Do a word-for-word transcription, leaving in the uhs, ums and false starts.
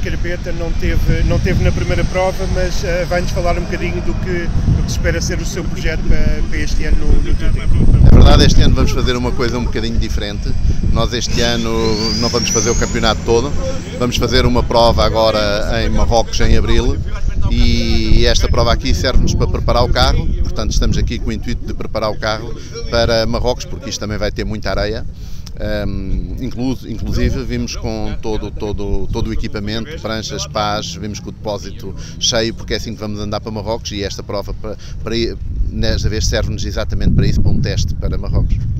Carpeta, não teve, não teve na primeira prova, mas uh, vai-nos falar um bocadinho do que, do que se espera ser o seu projeto para, para este ano no, no Tuting. É verdade, este ano vamos fazer uma coisa um bocadinho diferente. Nós este ano não vamos fazer o campeonato todo, vamos fazer uma prova agora em Marrocos em Abril, e esta prova aqui serve-nos para preparar o carro. Portanto, estamos aqui com o intuito de preparar o carro para Marrocos, porque isto também vai ter muita areia. Um, inclusive vimos com todo, todo, todo o equipamento, pranchas, pás, vimos com o depósito cheio, porque é assim que vamos andar para Marrocos, e esta prova para, para, desta vez serve-nos exatamente para isso, para um teste para Marrocos.